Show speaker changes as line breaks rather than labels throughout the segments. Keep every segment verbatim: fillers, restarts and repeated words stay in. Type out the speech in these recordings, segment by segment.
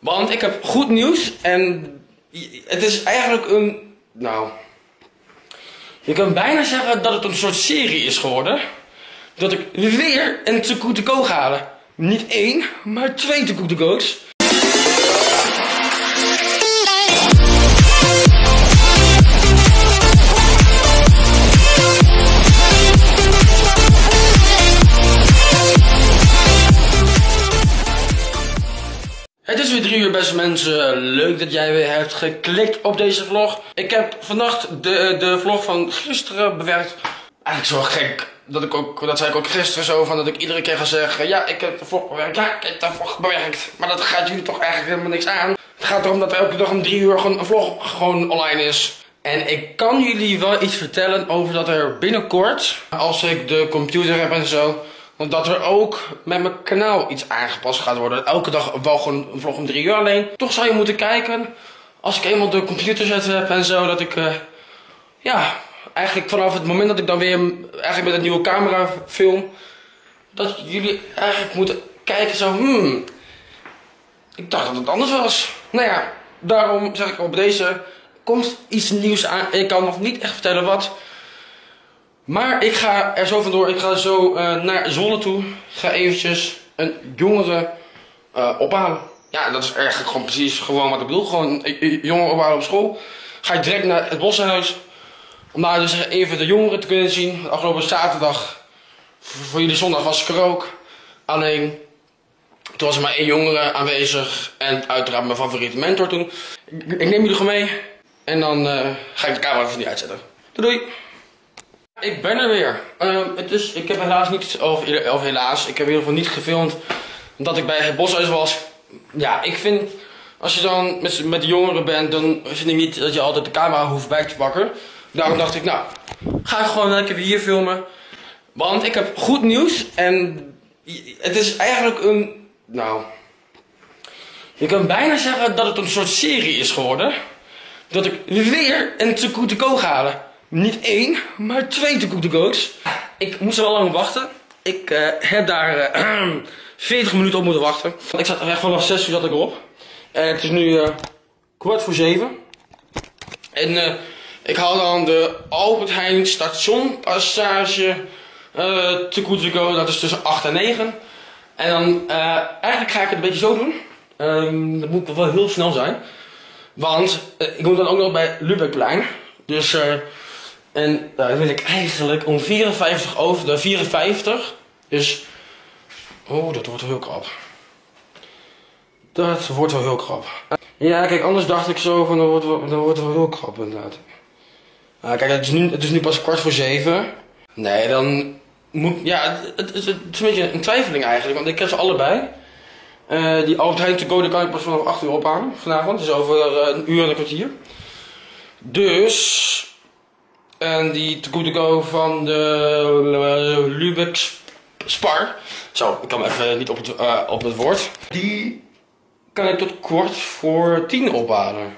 Want ik heb goed nieuws en het is eigenlijk een, nou, je kan bijna zeggen dat het een soort serie is geworden. Dat ik weer een Too Good To Go ga halen. Niet één, maar twee Too Good To Go's. Het is weer drie uur, beste mensen. Leuk dat jij weer hebt geklikt op deze vlog. Ik heb vannacht de, de vlog van gisteren bewerkt. Eigenlijk zo gek, dat, ik ook, dat zei ik ook gisteren zo, van dat ik iedere keer ga zeggen, ja, ik heb de vlog bewerkt, ja, ik heb de vlog bewerkt. Maar dat gaat jullie toch eigenlijk helemaal niks aan. Het gaat erom dat er elke dag om drie uur gewoon een vlog gewoon online is. En ik kan jullie wel iets vertellen over dat er binnenkort, als ik de computer heb en zo, dat er ook met mijn kanaal iets aangepast gaat worden. Elke dag wel gewoon een vlog om drie uur alleen. Toch zou je moeten kijken, als ik eenmaal de computer zet heb en zo, dat ik, uh, ja, eigenlijk vanaf het moment dat ik dan weer eigenlijk met een nieuwe camera film, dat jullie eigenlijk moeten kijken zo, hmm, ik dacht dat het anders was. Nou ja, daarom zeg ik op deze, komt iets nieuws aan. Ik kan nog niet echt vertellen wat. Maar ik ga er zo vandoor, ik ga zo uh, naar Zwolle toe. Ik ga eventjes een jongere uh, ophalen. Ja, dat is eigenlijk gewoon precies gewoon wat ik bedoel. Gewoon een jongere ophalen op school. Ga ik direct naar het Boshuis. Om daar dus even de jongeren te kunnen zien. Afgelopen zaterdag, voor jullie zondag, was ik er ook. Alleen, toen was er maar één jongere aanwezig. En uiteraard mijn favoriete mentor toen. Ik, ik neem jullie gewoon mee. En dan uh, ga ik de camera even niet uitzetten. Doei doei! Ik ben er weer. Uh, het is, ik heb helaas niet, of, of helaas, ik heb in ieder geval niet gefilmd dat ik bij het Boshuis was. Ja, ik vind, als je dan met, met de jongeren bent, dan vind ik niet dat je altijd de camera hoeft bij te pakken. Daarom dacht ik, nou, ga ik gewoon lekker weer hier filmen. Want ik heb goed nieuws en het is eigenlijk een, nou, je kan bijna zeggen dat het een soort serie is geworden. Dat ik weer een Too Good To Go ga halen. Niet één, maar twee Too Good To Go's. Ik moest er wel lang op wachten. Ik uh, heb daar uh, veertig minuten op moeten wachten. Ik zat echt vanaf zes uur zat ik erop. En het is nu uh, kwart voor zeven. En uh, ik haal dan de Albert Heijn station passage uh, Too Good To Go. Dat is tussen acht en negen. En dan, uh, eigenlijk ga ik het een beetje zo doen. Um, dat moet wel heel snel zijn. Want uh, ik moet dan ook nog bij Lubekplein. Dus uh, en daar wil ik eigenlijk om vierenvijftig over de vierenvijftig. Dus, oh, dat wordt wel heel krap. Dat wordt wel heel krap. Ja, kijk, anders dacht ik zo van, dat wordt wel, dat wordt wel heel krap inderdaad. Uh, kijk, het is, nu, het is nu pas kwart voor zeven. Nee, dan moet, ja, het, het, het, het is een beetje een twijfeling eigenlijk, want ik heb ze allebei. Uh, die Albert Heijn To Go, die kan ik pas vanaf acht uur ophalen vanavond. Dus over uh, een uur en een kwartier. Dus, en die Too Good To Go van de uh, Lübeck Spar. Zo, ik kan even niet op het, uh, op het woord. Die kan ik tot kwart voor tien ophalen.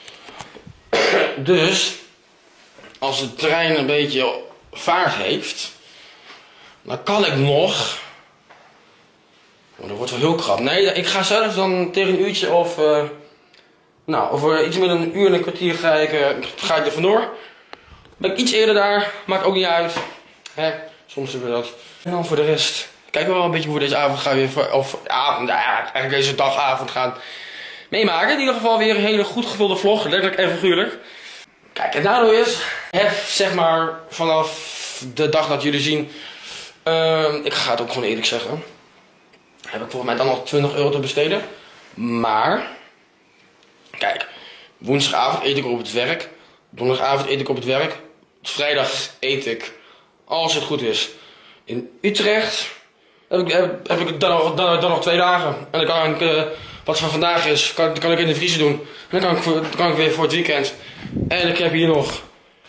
Dus, als de trein een beetje vaart heeft, dan kan ik nog. Oh, dat wordt wel heel krap. Nee, ik ga zelf dan tegen een uurtje of. Uh, nou, over iets meer dan een uur en een kwartier ga ik, uh, ga ik er vandoor. Ben ik iets eerder daar, maakt ook niet uit. Hè, soms hebben we dat. En dan voor de rest, kijken we wel een beetje hoe we deze avond gaan weer, voor, of avond, ja, eigenlijk deze dagavond gaan meemaken. In ieder geval weer een hele goed gevulde vlog, letterlijk en figuurlijk. Kijk, het nadeel is, heb zeg maar vanaf de dag dat jullie zien, uh, ik ga het ook gewoon eerlijk zeggen, heb ik volgens mij dan nog twintig euro te besteden. Maar, kijk, woensdagavond eet ik op het werk. Donderdagavond eet ik op het werk. Vrijdag eet ik, als het goed is, in Utrecht. Heb ik, heb, heb ik dan, nog, dan, dan nog twee dagen. En dan kan ik, uh, wat van vandaag is, kan, kan ik in de vriezer doen. En dan kan ik, voor, dan kan ik weer voor het weekend. En ik heb hier nog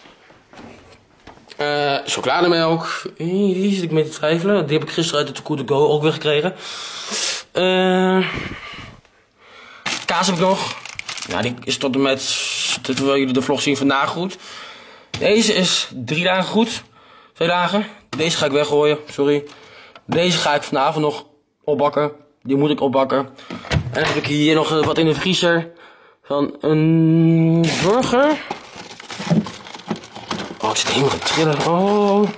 uh, chocolademelk. Hier zit ik mee te twijfelen. Die heb ik gisteren uit de Too Good To Go ook weer gekregen. Uh, kaas heb ik nog. Ja, die is tot en met, terwijl jullie de vlog zien, vandaag goed. Deze is drie dagen goed. Twee dagen. Deze ga ik weggooien, sorry. Deze ga ik vanavond nog opbakken. Die moet ik opbakken. dan heb ik hier nog wat in de vriezer van een burger. Oh, ik zit helemaal te trillen. Oh.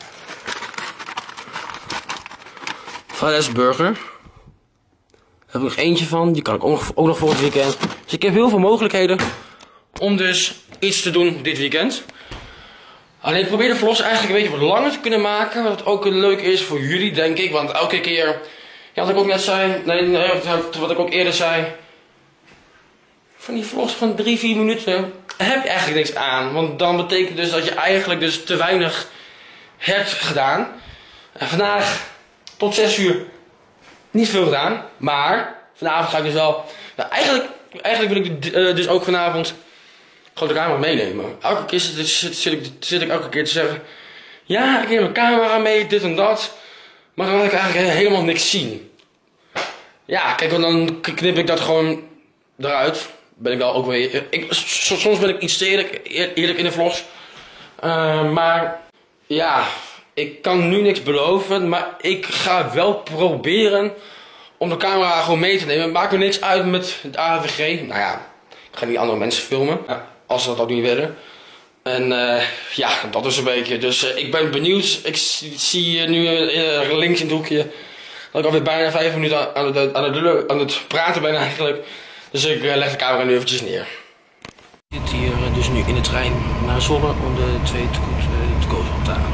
Fales burger. Daar heb ik nog eentje van. Die kan ik ook nog, ook nog voor het weekend. Dus ik heb heel veel mogelijkheden om dus iets te doen dit weekend. Alleen ik probeer de vlogs eigenlijk een beetje wat langer te kunnen maken. Wat ook leuk is voor jullie, denk ik. Want elke keer, ja, wat ik ook net zei, nee, nee, wat ik ook eerder zei. Van die vlogs van drie, vier minuten heb je eigenlijk niks aan. Want dan betekent dus dat je eigenlijk dus te weinig hebt gedaan. En vandaag tot zes uur niet veel gedaan. Maar vanavond ga ik dus wel, nou, eigenlijk, eigenlijk wil ik uh, dus ook vanavond gewoon de camera meenemen. Elke keer zit, zit, zit, ik, zit ik elke keer te zeggen, ja, ik neem mijn camera mee, dit en dat. Maar dan wil ik eigenlijk helemaal niks zien. Ja, kijk, dan knip ik dat gewoon eruit. Ben ik wel ook weer, ik, soms ben ik iets te eerlijk, eerlijk in de vlogs. Uh, maar ja, ik kan nu niks beloven. Maar ik ga wel proberen om de camera gewoon mee te nemen. Het maakt me niks uit met het A V G. Nou ja, ik ga die andere mensen filmen. Ja, als ze dat ook niet willen. En uh, ja, dat is een beetje. Dus uh, ik ben benieuwd. Ik zie nu uh, links in het hoekje dat ik alweer bijna vijf minuten aan het, aan het, aan het praten ben eigenlijk. Dus ik uh, leg de camera nu eventjes neer. Ik zit hier uh, dus nu in de trein naar Zwolle om de twee te koos op te halen.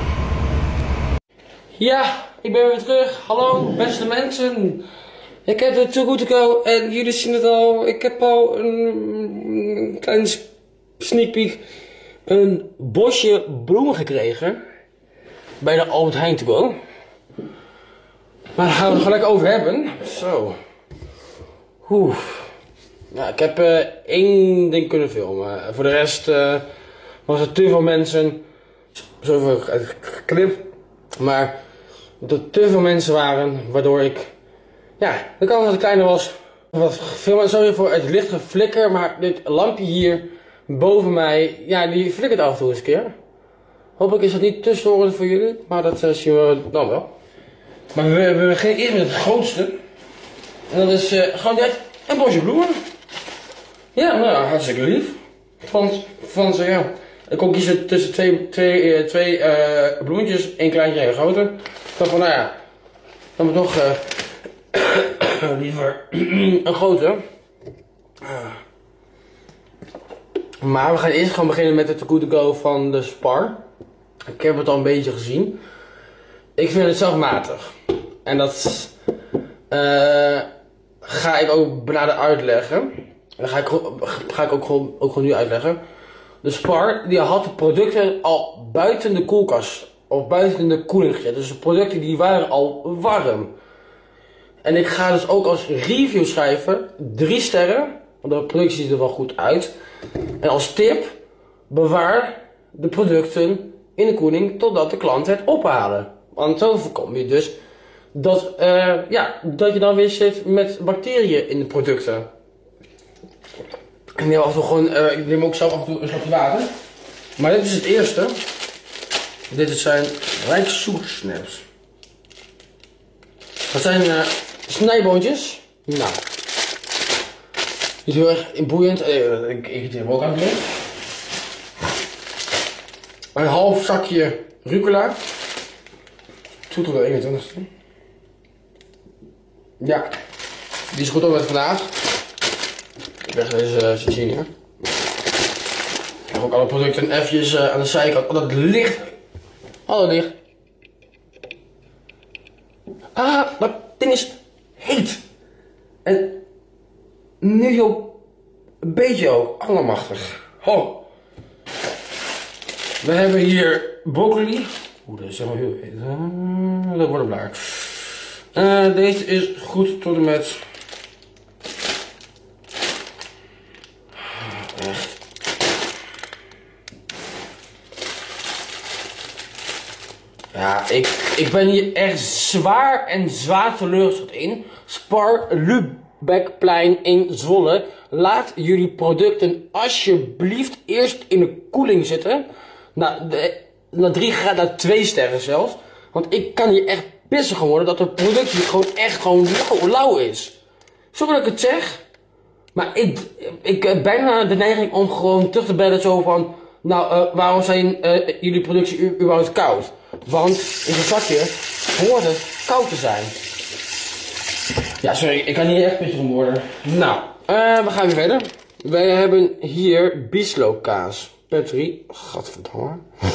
Ja, ik ben weer terug. Hallo beste mensen. Ik heb de Too Good To Go en jullie zien het al. Ik heb al een, een kleine sneak peek. Een bosje bloemen gekregen. Bij de Albert Heijn To Go. Maar daar gaan we het gelijk over hebben. Zo. Oeh. Nou, ik heb uh, één ding kunnen filmen. Voor de rest uh, was er te veel mensen. Zoveel geknipt. Maar dat er te veel mensen waren. Waardoor ik. Ja, de kans dat ik kleiner was. Was veel sorry voor het lichte flikker. Maar dit lampje hier boven mij. Ja, die flikkert af en toe eens een keer. Hopelijk is dat niet te storend voor jullie. Maar dat uh, zien we dan wel. Maar we, we beginnen eerst met het grootste. En dat is uh, gewoon dit. Een bosje bloemen. Ja, nou, hartstikke lief. Van, van ze, ja. Ik kon kiezen tussen twee, twee, uh, twee uh, bloemetjes, één kleintje en een grote. Ik dacht van, nou ja, dan moet toch uh, liever een grote. Uh. Maar we gaan eerst gewoon beginnen met het Too Good To Go van de Spar. Ik heb het al een beetje gezien. Ik vind het zelf matig. En dat uh, ga ik ook benader uitleggen. En dat ga ik, ga ik ook, gewoon, ook gewoon nu uitleggen. De Spar die had de producten al buiten de koelkast of buiten de koeling gezet. Dus de producten die waren al warm. En ik ga dus ook als review schrijven drie sterren. Want de productie ziet er wel goed uit. En als tip, bewaar de producten in de koeling totdat de klant het ophalen. Want zo voorkom je dus dat, uh, ja, dat je dan weer zit met bacteriën in de producten. Ik neem af en toe gewoon, uh, ik neem ook zelf af en toe een slokje water. Maar dit is het eerste. Dit zijn rijkszoersnaps. Dat zijn uh, snijboontjes. Nou. Niet heel erg boeiend. Uh, ik eet hem ook aan het licht. Een half zakje rucola. Toe tot de eenentwintigste. Ja. Die is goed op met vandaag. Ik leg deze uh, zien hier. Ik heb ook alle producten eventjes uh, aan de zijkant. Oh, dat licht. Oh, dat licht. Ah, dat ding is heet. En nu zo een beetje ook. Allemachtig. Oh. We hebben hier broccoli. Oeh, dat is helemaal heel heet. Uh, dat wordt blaar. Uh, deze is goed tot en met. Echt. Ja, ik, ik ben hier echt zwaar en zwaar teleurgesteld in. Spar Lubekplein in Zwolle. Laat jullie producten alsjeblieft eerst in de koeling zitten. Nou, de, na drie graden, naar twee sterren zelfs. Want ik kan hier echt pissig worden dat de productie gewoon echt gewoon lauw, lauw is. Sorry dat ik het zeg. Maar ik, ik heb bijna de neiging om gewoon terug te bellen zo van... Nou, uh, waarom zijn uh, jullie productie überhaupt koud? Want in zo'n zakje hoort het koud te zijn. Ja, sorry, ik kan hier echt een beetje om worden. Nou, uh, we gaan weer verder. Wij hebben hier bieslook kaas. Per drie. Gadverdamme.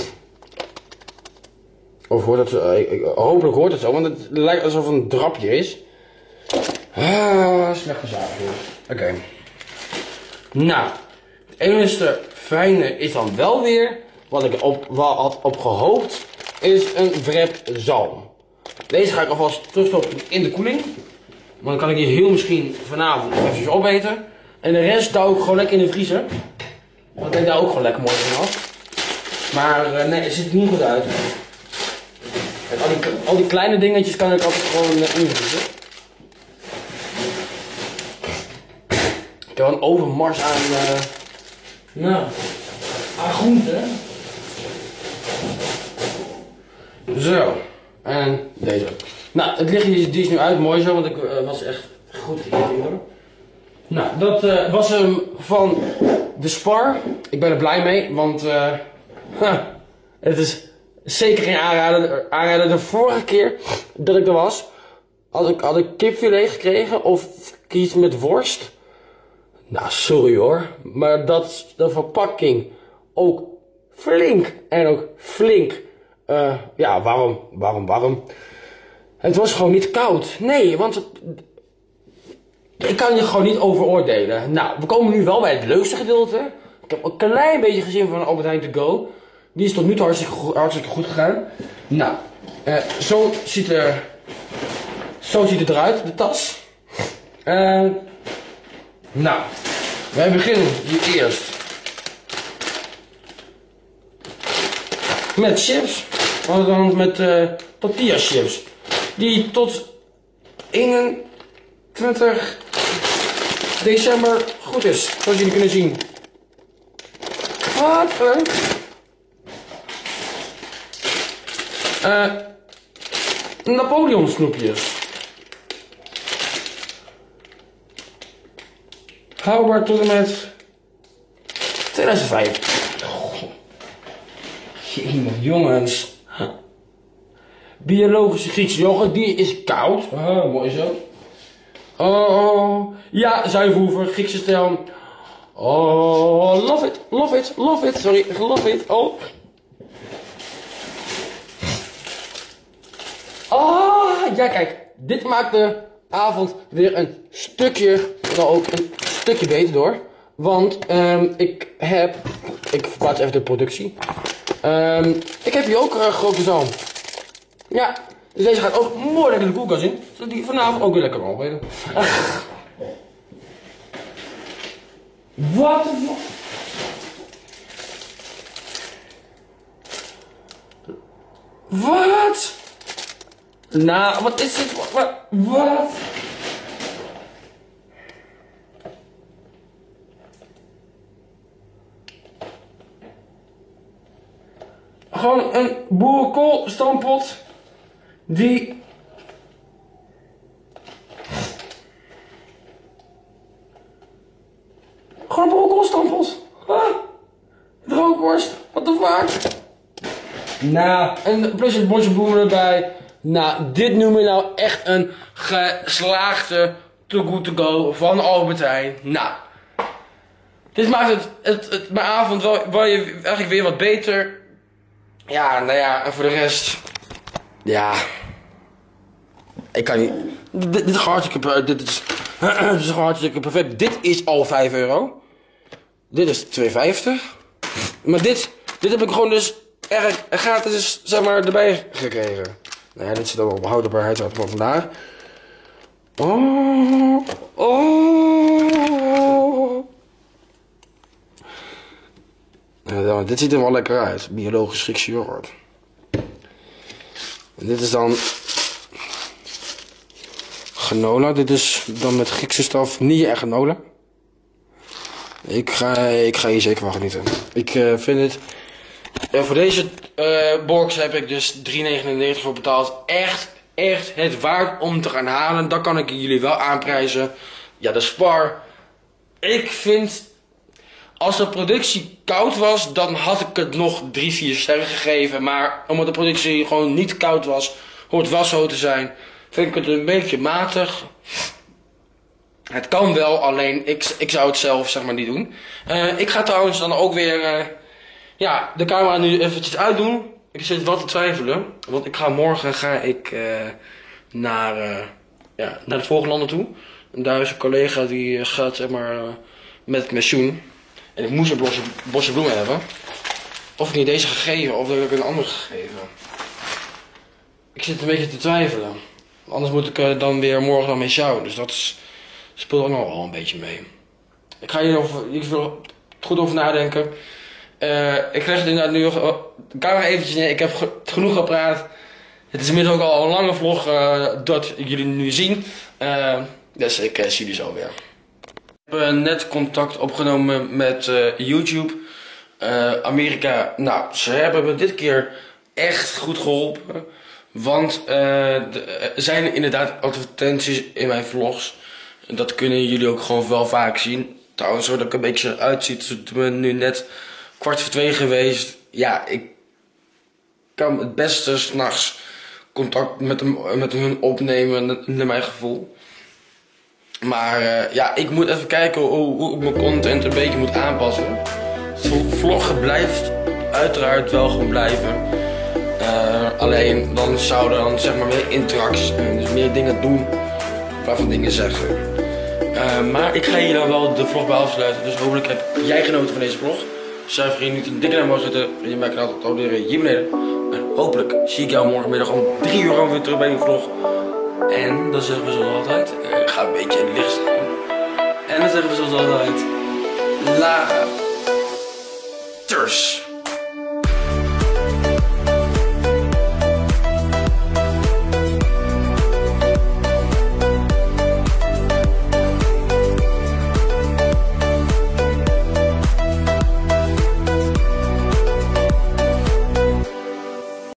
Of hoort het zo? Uh, hopelijk hoort het zo, want het lijkt alsof het een drapje is. Ah, slecht gezaagd. Oké. Okay. Nou, het enige fijne is dan wel weer, wat ik op, wat had op gehoopt, is een wrap zalm. Deze ga ik alvast terugstoppen in de koeling. Want dan kan ik hier heel misschien vanavond even opeten. En de rest douw ik gewoon lekker in de vriezer. Want ik daar ook gewoon lekker mooi van af. Maar uh, nee, het ziet er niet goed uit. En al, die, al die kleine dingetjes kan ik altijd gewoon uh, invriezen. Ik heb wel een overmars aan, uh, nou, aan groenten. Zo. En deze. Nou, het lichtje die is nu uit, mooi zo, want ik uh, was echt goed geïrriteerd. Nou, dat uh, was hem van de Spar. Ik ben er blij mee, want uh, huh, het is zeker geen aanrader. aanrader. De vorige keer dat ik er was, had ik, had ik kipfilet gekregen of iets met worst. Nou, sorry hoor, maar dat de verpakking ook flink en ook flink, uh, ja, warm, warm, warm. Het was gewoon niet koud. Nee, want het, ik kan je gewoon niet overoordelen. Nou, we komen nu wel bij het leukste gedeelte. Ik heb een klein beetje gezien van Albert Heijn To Go. Die is tot nu toe hartstikke goed, hartstikke goed gegaan. Nou, uh, zo ziet er, zo ziet het eruit, de tas. Uh, nou, wij beginnen hier eerst met chips. Want dan met uh, tortilla chips. Die tot eenentwintig december goed is. Zoals jullie kunnen zien. Wat een... Uh, Napoleon snoepjes. Houdbaar tot en met tweeduizend vijf. Oh. Jongens. Biologische Griekse yoghurt, die is koud. Oh, mooi zo. Oh, ja, zuivelhoever, Griekse stijl. Oh, love it, love it, love it. Sorry, love it. Oh. Oh, ja kijk, dit maakt de avond weer een stukje, wel ook een stukje beter door. Want um, ik heb, ik verplaats even de productie. Um, ik heb hier ook een uh, grote zalm. Ja, dus deze gaat ook mooi lekker de koelkast in. Zodat die vanavond ook weer lekker kan opeten. Wat de fuck? Wat? Nou, wat is dit? Wat? Wat? Gewoon een boerenkool stampot. Die... Gewoon een boerenkool stampot. Ah, rookworst. What the fuck? Nou, en plus het bosje bloemen erbij. Nou, dit noem je nou echt een geslaagde Too Good To Go van Albert Heijn. Nou, dit maakt het, het, het mijn avond wel, wel je, eigenlijk weer wat beter. Ja, nou ja, en voor de rest, ja, ik kan niet, dit, dit is hartstikke, dit is, dit is hartstikke perfect. Dit is al vijf euro. Dit is twee vijftig. Maar dit, dit heb ik gewoon dus erg gratis, zeg maar, erbij gekregen. Nou ja, dit zit ook op houdbaarheid van vandaag. Oh, oh. Nou, dit ziet er wel lekker uit. Biologisch Griekse yoghurt. En dit is dan granola. Dit is dan met Griekse staf. Niet echt granola. Ik ga, ik ga hier zeker van genieten. Ik uh, vind het... Uh, voor deze uh, box heb ik dus drie negenennegentig voor betaald. Echt, echt het waard om te gaan halen. Dat kan ik jullie wel aanprijzen. ja, de Spar. Ik vind, als de productie koud was, dan had ik het nog drie, vier sterren gegeven. Maar omdat de productie gewoon niet koud was, hoort wel zo te zijn, vind ik het een beetje matig. Het kan wel, alleen ik, ik zou het zelf zeg maar niet doen. Uh, ik ga trouwens dan ook weer uh, ja, de camera nu eventjes uitdoen. Ik zit wat te twijfelen, want ik ga morgen ga ik uh, naar, uh, ja, naar de Vogelanden toe. En daar is een collega die gaat zeg maar uh, met het pensioen. En ik moest een bosje, bosje bloemen hebben. Of ik niet deze gegeven of dat ik een andere gegeven. Ik zit een beetje te twijfelen. Anders moet ik uh, dan weer morgen dan mee sjouwen. Dus dat is, speelt ook nog wel een beetje mee. Ik ga hier over, ik wil goed over nadenken. Uh, ik leg inderdaad nu nog de camera eventjes neer. Ik heb ge genoeg gepraat. Het is inmiddels ook al een lange vlog uh, dat jullie nu zien. Uh, dus ik uh, zie jullie zo weer. Ik heb uh, net contact opgenomen met uh, YouTube. Uh, Amerika, nou, ze hebben me dit keer echt goed geholpen. Want uh, er zijn inderdaad advertenties in mijn vlogs. En dat kunnen jullie ook gewoon wel vaak zien. Trouwens, zodat ik een beetje eruit ziet. Ik ben nu net kwart voor twee geweest. Ja, ik kan het beste 's nachts contact met, hem, met hun opnemen, naar mijn gevoel. Maar uh, ja, ik moet even kijken hoe, hoe ik mijn content een beetje moet aanpassen. Het vloggen blijft uiteraard wel gewoon blijven. Uh, alleen dan zouden dan zeg maar meer interacties, dus meer dingen doen, waarvan dingen zeggen. Uh, maar ik ga hier dan wel de vlog bij afsluiten, dus hopelijk heb jij genoten van deze vlog. Zou je vrienden niet een dikke naam mogen zetten en je mij kanaal te abonneren hier beneden. En hopelijk zie ik jou morgenmiddag om drie uur weer terug bij een vlog. En dan zeggen we zoals altijd, ik ga een beetje in het licht staan. En dan zeggen we zoals altijd, laters.